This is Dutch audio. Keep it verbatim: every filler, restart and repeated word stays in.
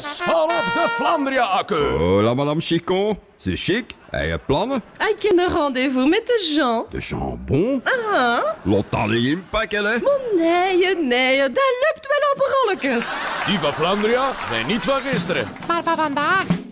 Jongens, volop de Flandria-accu. Oh, la madame Chicon. C'est chic. Hij heeft plannen. Ik ken een rendez-vous met de Jean. De jambon. Ah, Laat dat niet inpakken, hè. maar nee, nee, dat loopt wel op rolletjes. Die van Flandria zijn niet van gisteren. Maar van vandaag.